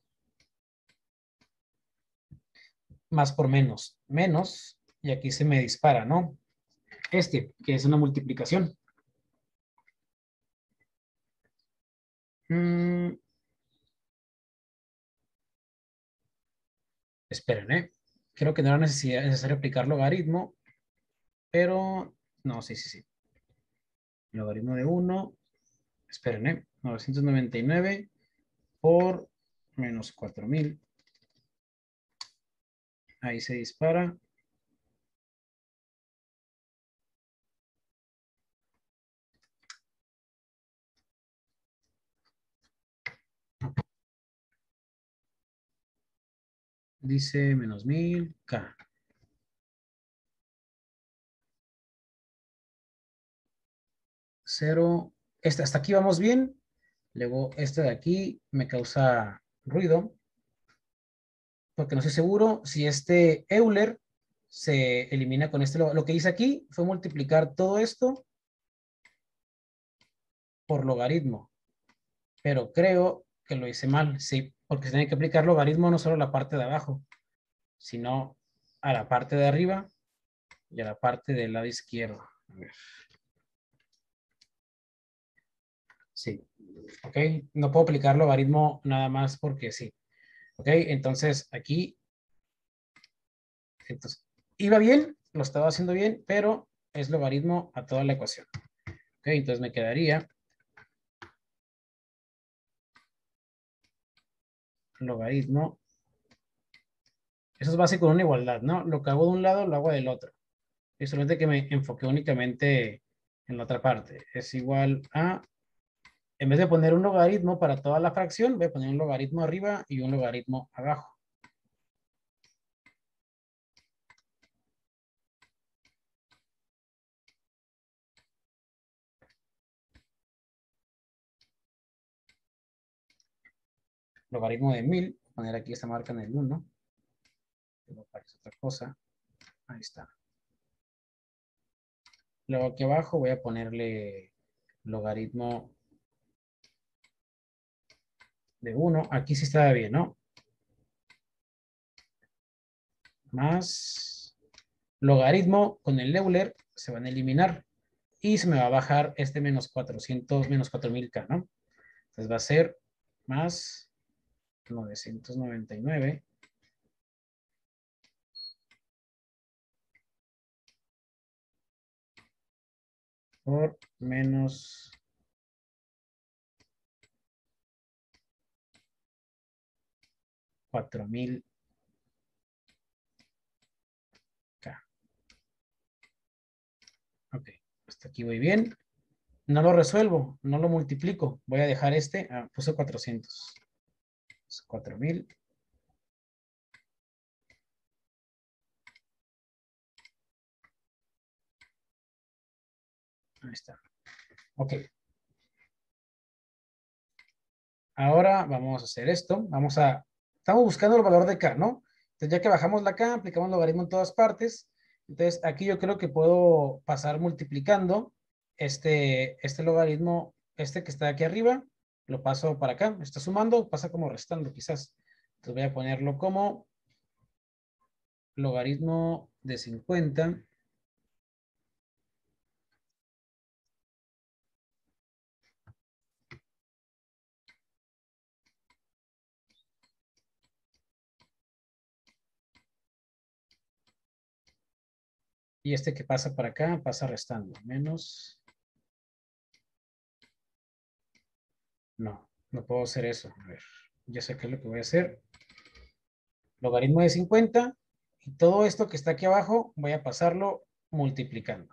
más por menos, menos, y aquí se me dispara, ¿no? Este, que es una multiplicación. Mm, esperen, ¿eh? Creo que no era necesidad, necesario aplicar logaritmo, pero no, sí, sí, sí. Logaritmo de uno, esperen, ¿eh? novecientos noventa y nueve por menos cuatro mil. Ahí se dispara. Dice menos mil K. Cero. Este, hasta aquí vamos bien. Luego este de aquí me causa ruido. Porque no estoy seguro si este Euler se elimina con este. Lo, lo que hice aquí fue multiplicar todo esto por logaritmo. Pero creo que lo hice mal, sí, porque se tiene que aplicar logaritmo no solo a la parte de abajo, sino a la parte de arriba y a la parte del lado izquierdo. A ver. Sí, ok, no puedo aplicar logaritmo nada más porque sí. Ok, entonces aquí, entonces, iba bien, lo estaba haciendo bien, pero es logaritmo a toda la ecuación. Ok, entonces me quedaría logaritmo. Eso es básico con una igualdad, ¿no? Lo que hago de un lado, lo hago del otro. Es solamente que me enfoqué únicamente en la otra parte. Es igual a, en vez de poner un logaritmo para toda la fracción, voy a poner un logaritmo arriba y un logaritmo abajo. Logaritmo de mil, voy a poner aquí esta marca en el uno. Luego aparece otra cosa. Ahí está. Luego aquí abajo voy a ponerle logaritmo de uno. Aquí sí está bien, ¿no? Más Logaritmo con el Euler se van a eliminar. Y se me va a bajar este menos cuatrocientos, menos cuatro mil K, ¿no? Entonces va a ser más novecientos noventa y nueve por menos cuatro mil K. Ok, hasta aquí voy bien. No lo resuelvo, no lo multiplico. Voy a dejar este, ah, puse cuatrocientos. cuatro mil. Ahí está. Ok. Ahora vamos a hacer esto. Vamos a, estamos buscando el valor de K, ¿no? Entonces ya que bajamos la K, aplicamos logaritmo en todas partes. Entonces aquí yo creo que puedo pasar multiplicando este, este logaritmo, este que está aquí arriba, lo paso para acá. Está sumando, pasa como restando quizás. Entonces voy a ponerlo como logaritmo de cincuenta. Y este que pasa para acá, pasa restando. Menos. No, no puedo hacer eso. A ver, ya sé qué es lo que voy a hacer. Logaritmo de cincuenta. Y todo esto que está aquí abajo, voy a pasarlo multiplicando.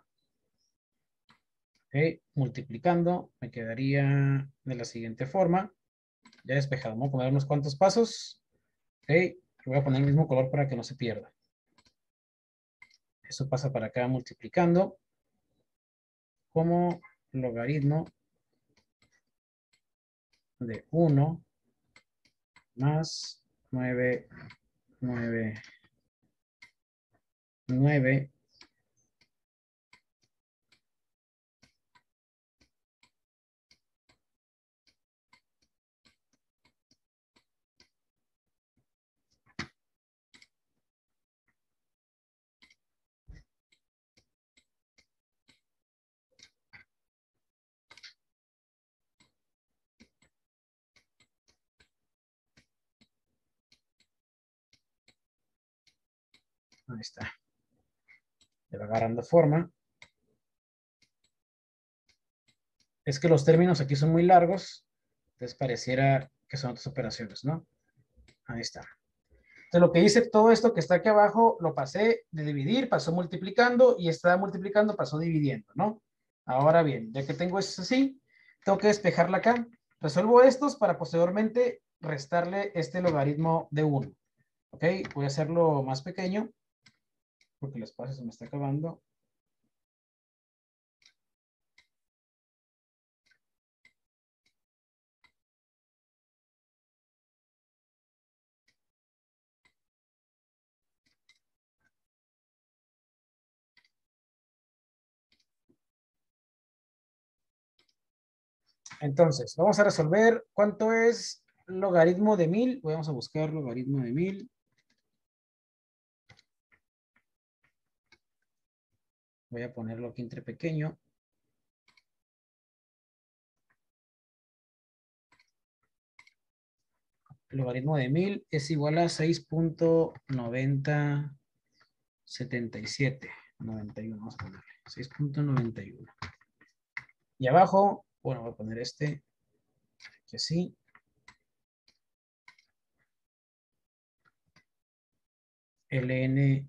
¿Ok? Multiplicando, me quedaría de la siguiente forma. Ya despejado. Vamos a poner unos cuantos pasos. ¿Ok? Voy a poner el mismo color para que no se pierda. Eso pasa para acá multiplicando como logaritmo de uno más nueve, nueve, nueve. Ahí está. Le va agarrando forma. Es que los términos aquí son muy largos. Entonces pareciera que son otras operaciones, ¿no? Ahí está. Entonces lo que hice, todo esto que está aquí abajo, lo pasé de dividir, pasó multiplicando y está multiplicando, pasó dividiendo, ¿no? Ahora bien, ya que tengo esto así, tengo que despejarla acá. Resuelvo estos para posteriormente restarle este logaritmo de uno. ¿Ok? Voy a hacerlo más pequeño porque el espacio se me está acabando. Entonces, vamos a resolver cuánto es logaritmo de mil. Vamos a buscar logaritmo de mil. Voy a ponerlo aquí entre pequeño. El logaritmo de mil es igual a seis punto noventa setenta y siete. noventa y uno, vamos a ponerle. seis punto noventa y uno. Y abajo, bueno, voy a poner este, que así. ln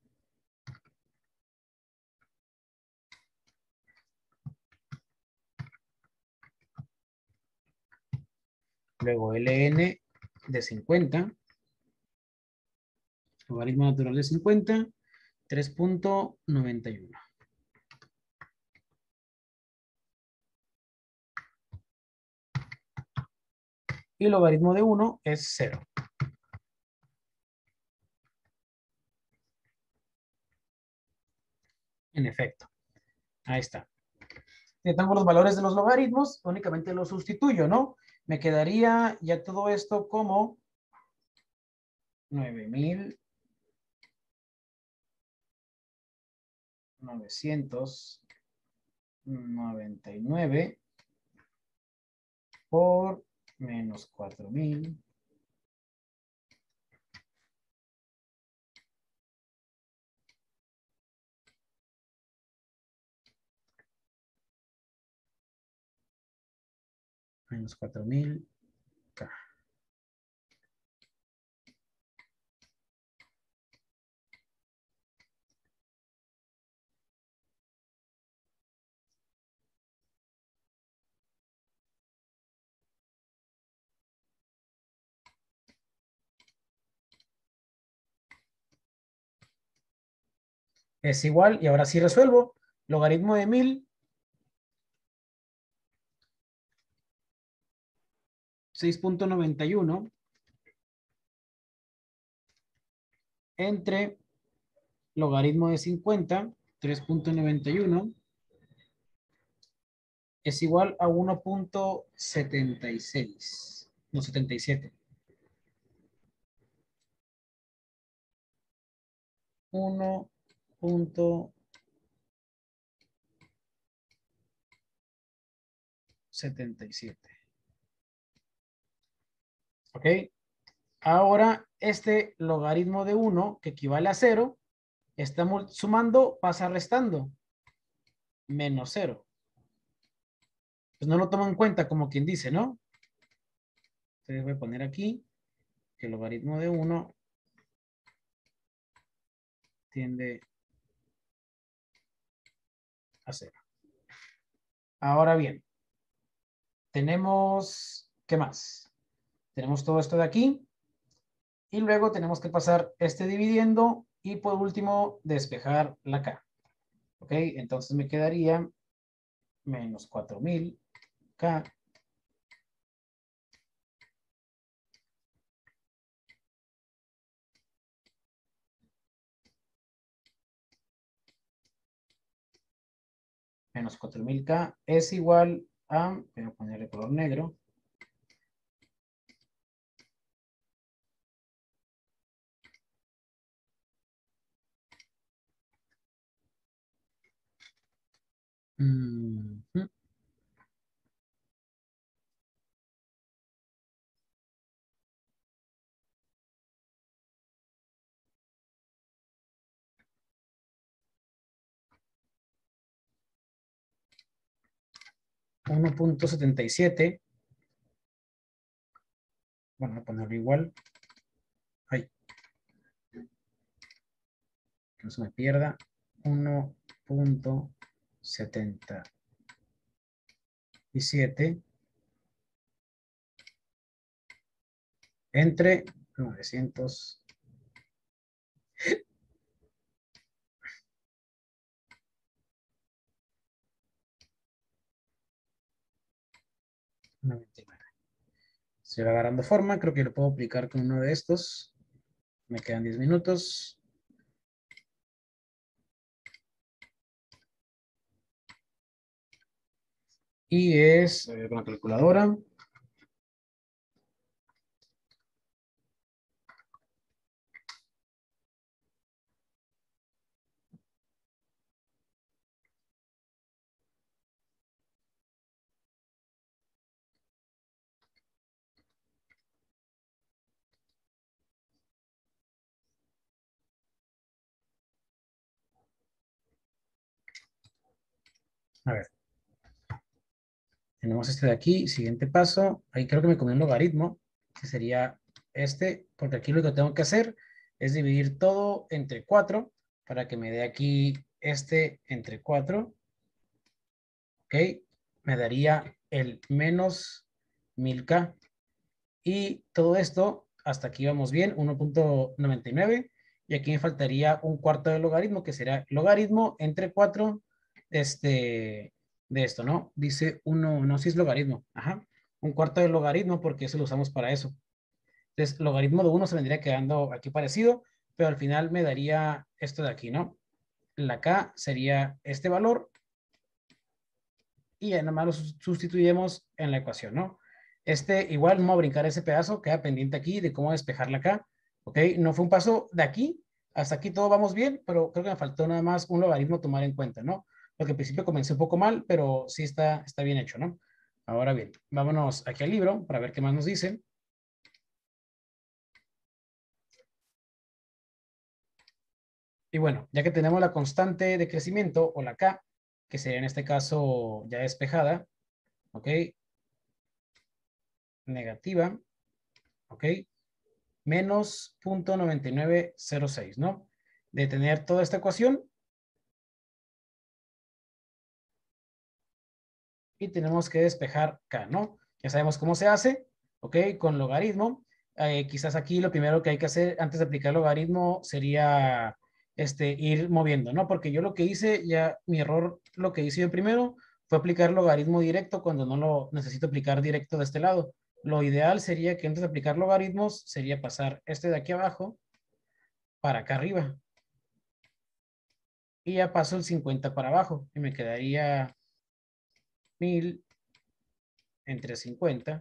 luego ln de cincuenta, logaritmo natural de cincuenta, tres punto noventa y uno. Y el logaritmo de uno es cero. En efecto, ahí está. Ya tengo los valores de los logaritmos, únicamente los sustituyo, ¿no? Me quedaría ya todo esto como nueve mil novecientos noventa y nueve por menos cuatro mil menos cuatro mil K. Es igual, y ahora sí resuelvo. Logaritmo de mil, seis punto noventa y uno entre logaritmo de cincuenta, tres punto noventa y uno, es igual a uno punto setenta y seis, no, setenta y siete. uno punto setenta y siete. ¿Ok? Ahora, este logaritmo de uno, que equivale a cero, está sumando, pasa restando. Menos cero. Pues no lo tomo en cuenta como quien dice, ¿no? Entonces voy a poner aquí que el logaritmo de uno tiende a cero. Ahora bien, tenemos, ¿qué más? Tenemos todo esto de aquí. Y luego tenemos que pasar este dividiendo y por último despejar la K. ¿Ok? Entonces me quedaría menos cuatro mil K menos cuatro mil K es igual a, voy a ponerle color negro, uh-huh. uno punto setenta y siete. Bueno, voy a ponerlo igual. Ay. Que no se me pierda. uno punto setenta y siete entre novecientos noventa y nueve. Se va agarrando forma, creo que lo puedo aplicar con uno de estos. Me quedan diez minutos. Y es eh, con la calculadora. A ver. Tenemos este de aquí, siguiente paso. Ahí creo que me comí un logaritmo, que sería este, porque aquí lo que tengo que hacer es dividir todo entre cuatro para que me dé aquí este entre cuatro. ¿Ok? Me daría el menos mil K. Y todo esto, hasta aquí vamos bien, uno punto noventa y nueve. Y aquí me faltaría un cuarto del logaritmo, que será logaritmo entre cuatro, este, de esto, ¿no? Dice uno, no, si es logaritmo, ajá. Un cuarto del logaritmo, porque eso lo usamos para eso. Entonces, logaritmo de uno se vendría quedando aquí parecido, pero al final me daría esto de aquí, ¿no? La K sería este valor y ya nada más lo sustituimos en la ecuación, ¿no? Este, igual, no vamos a brincar ese pedazo, queda pendiente aquí de cómo despejarla acá, ¿ok? No fue un paso de aquí, Hasta aquí todo vamos bien, pero creo que me faltó nada más un logaritmo a tomar en cuenta, ¿no? Porque al principio comencé un poco mal, pero sí está, está bien hecho, ¿no? Ahora bien, vámonos aquí al libro para ver qué más nos dice. Y bueno, ya que tenemos la constante de crecimiento, o la K, que sería en este caso ya despejada, ¿ok? Negativa, ¿ok? Menos punto noventa y nueve cero seis, ¿no? De tener toda esta ecuación. Y tenemos que despejar K, ¿no? Ya sabemos cómo se hace, ¿ok? Con logaritmo. Eh, quizás aquí lo primero que hay que hacer antes de aplicar logaritmo sería este, ir moviendo, ¿no? Porque yo lo que hice, ya mi error, lo que hice yo primero fue aplicar logaritmo directo cuando no lo necesito aplicar directo de este lado. Lo ideal sería que antes de aplicar logaritmos sería pasar este de aquí abajo para acá arriba. Y ya paso el cincuenta para abajo y me quedaría mil entre cincuenta.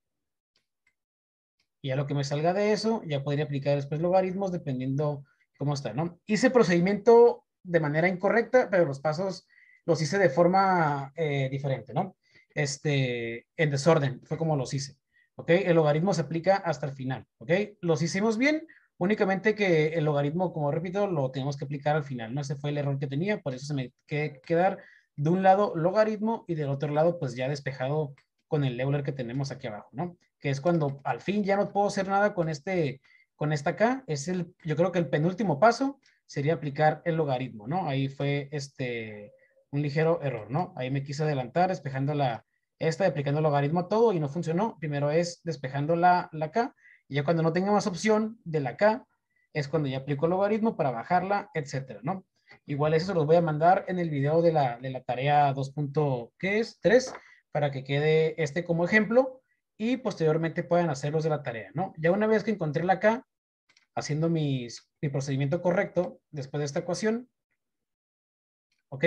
Y ya lo que me salga de eso, ya podría aplicar después logaritmos dependiendo cómo está, ¿no? Hice el procedimiento de manera incorrecta, pero los pasos los hice de forma eh, diferente, ¿no? Este, en desorden, fue como los hice, ¿ok? El logaritmo se aplica hasta el final, ¿ok? Los hicimos bien, únicamente que el logaritmo, como repito, lo tenemos que aplicar al final, ¿no? Ese fue el error que tenía, por eso se me que quedar de un lado logaritmo y del otro lado, pues ya despejado con el Euler que tenemos aquí abajo, ¿no? Que es cuando al fin ya no puedo hacer nada con este, con esta acá. Es el, yo creo que el penúltimo paso sería aplicar el logaritmo, ¿no? Ahí fue este, un ligero error, ¿no? Ahí me quise adelantar despejando la, esta, aplicando el logaritmo a todo y no funcionó. Primero es despejando la, la K, y ya cuando no tenga más opción de la K, es cuando ya aplico el logaritmo para bajarla, etcétera, ¿no? Igual eso se los voy a mandar en el video de la, de la tarea dos. ¿Qué es? tres, para que quede este como ejemplo y posteriormente puedan hacerlos de la tarea, ¿no? Ya una vez que encontré la K, haciendo mis, mi procedimiento correcto después de esta ecuación, ¿ok?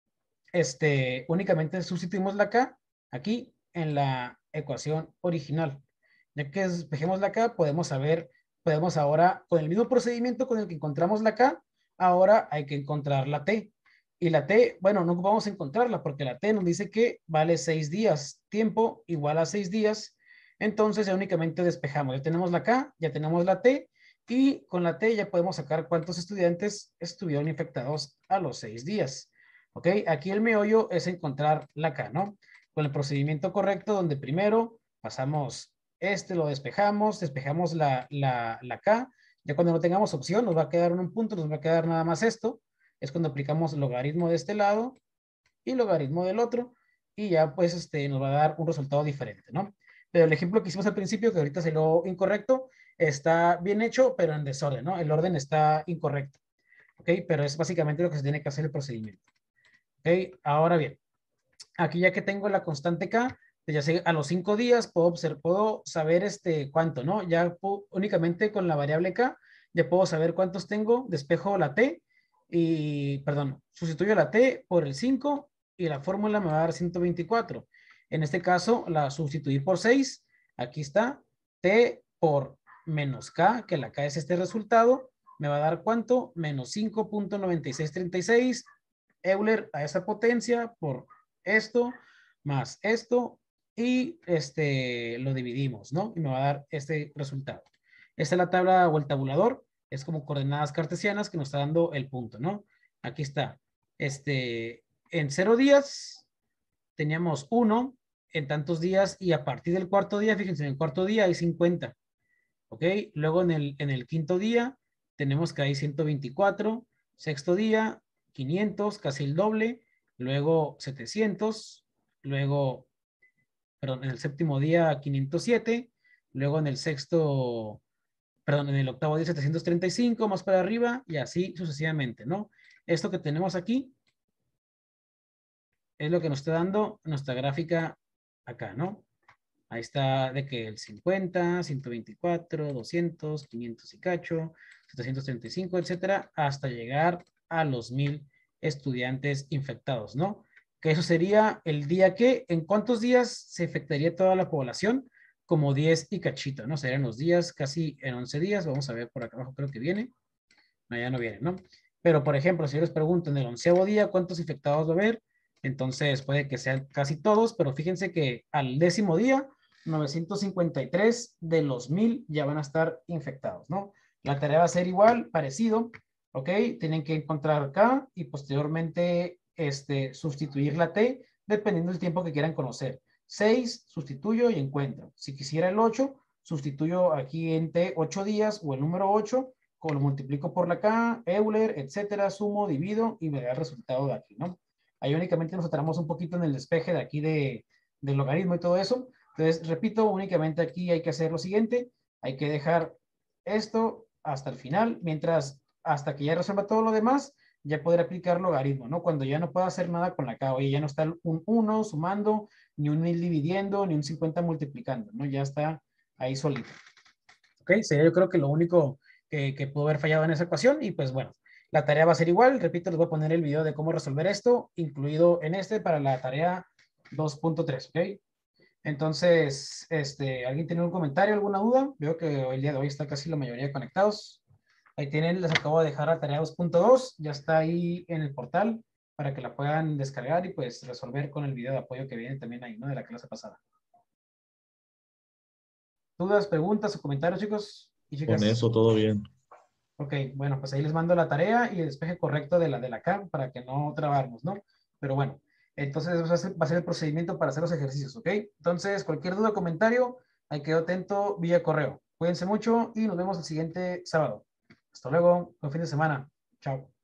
Este, únicamente sustituimos la K aquí en la ecuación original. Ya que despejemos la K, podemos saber, podemos ahora, con el mismo procedimiento con el que encontramos la K, ahora hay que encontrar la T. Y la T, bueno, no vamos a encontrarla porque la T nos dice que vale seis días. Tiempo igual a seis días. Entonces ya únicamente despejamos. Ya tenemos la K, ya tenemos la T. Y con la T ya podemos sacar cuántos estudiantes estuvieron infectados a los seis días. ¿Ok? Aquí el meollo es encontrar la K, ¿no? Con el procedimiento correcto donde primero pasamos este, lo despejamos, despejamos la, la, la K. Ya cuando no tengamos opción nos va a quedar un punto, nos va a quedar nada más esto. Es cuando aplicamos logaritmo de este lado y logaritmo del otro y ya pues este, nos va a dar un resultado diferente, ¿no? Pero el ejemplo que hicimos al principio, que ahorita salió incorrecto, está bien hecho, pero en desorden, ¿no? El orden está incorrecto, ¿ok? Pero es básicamente lo que se tiene que hacer el procedimiento. ¿Ok? Ahora bien, aquí ya que tengo la constante K, pues ya sé, a los cinco días puedo, observar, puedo saber este, cuánto, ¿no? Ya puedo, únicamente con la variable K, ya puedo saber cuántos tengo, despejo la T y, perdón, sustituyo la T por el cinco y la fórmula me va a dar ciento veinticuatro. En este caso, la sustituí por seis, aquí está, T por menos K, que la K es este resultado, me va a dar ¿cuánto? Menos cinco punto noventa y seis treinta y seis Euler a esa potencia por esto más esto y este lo dividimos, ¿no? Y me va a dar este resultado. Esta es la tabla o el tabulador, es como coordenadas cartesianas que nos está dando el punto, ¿no? Aquí está. Este, en cero días teníamos uno en tantos días y a partir del cuarto día, fíjense, en el cuarto día hay cincuenta, ¿ok? Luego en el, en el quinto día tenemos que hay ciento veinticuatro, sexto día quinientos, casi el doble, luego setecientos, luego, perdón, en el séptimo día quinientos siete, luego en el sexto, perdón, en el octavo día setecientos treinta y cinco, más para arriba y así sucesivamente, ¿no? Esto que tenemos aquí es lo que nos está dando nuestra gráfica acá, ¿no? Ahí está de que el cincuenta, ciento veinticuatro, doscientos, quinientos y cacho, setecientos treinta y cinco, etcétera, hasta llegar a los mil estudiantes infectados, ¿no? Que eso sería el día que, ¿en cuántos días se infectaría toda la población? Como diez y cachito, ¿no? Serían los días, casi en once días. Vamos a ver por acá abajo, creo que viene. No, ya no viene, ¿no? Pero, por ejemplo, si yo les pregunto en el onceavo día cuántos infectados va a haber, entonces puede que sean casi todos, pero fíjense que al décimo día, novecientos cincuenta y tres de los mil ya van a estar infectados, ¿no? La tarea va a ser igual, parecido, ¿ok? Tienen que encontrar acá y posteriormente este, sustituir la T dependiendo del tiempo que quieran conocer. seis, sustituyo y encuentro. Si quisiera el ocho, sustituyo aquí en T ocho días o el número ocho, lo multiplico por la K, Euler, etcétera, sumo, divido y me da el resultado de aquí, ¿no? Ahí únicamente nos atramos un poquito en el despeje de aquí de, del logaritmo y todo eso. Entonces, repito, únicamente aquí hay que hacer lo siguiente, hay que dejar esto hasta el final, mientras hasta que ya resuelva todo lo demás, ya poder aplicar logaritmo, ¿no? Cuando ya no pueda hacer nada con la K, oye, ya no está un uno sumando, ni un mil dividiendo, ni un cincuenta multiplicando, ¿no? Ya está ahí solito. ¿Ok? Sería yo creo que lo único que, que pudo haber fallado en esa ecuación y pues bueno, la tarea va a ser igual, repito, les voy a poner el video de cómo resolver esto, incluido en este para la tarea dos punto tres, ¿ok? Entonces, este, ¿alguien tiene un comentario, alguna duda? Veo que el día de hoy está casi la mayoría conectados. Ahí tienen, les acabo de dejar la tarea dos punto dos, ya está ahí en el portal para que la puedan descargar y pues resolver con el video de apoyo que viene también ahí, ¿no? De la clase pasada. ¿Dudas, preguntas o comentarios, chicos y Con chicas? eso todo bien. Ok, bueno, pues ahí les mando la tarea y el despeje correcto de la de la K para que no trabarnos, ¿no? Pero bueno, entonces va a ser, va a ser el procedimiento para hacer los ejercicios, ¿ok? Entonces, cualquier duda o comentario, ahí quedo atento vía correo. Cuídense mucho y nos vemos el siguiente sábado. Hasta luego, buen fin de semana. Chao.